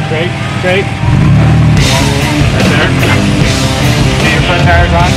Straight. Right there. Get your front tires on.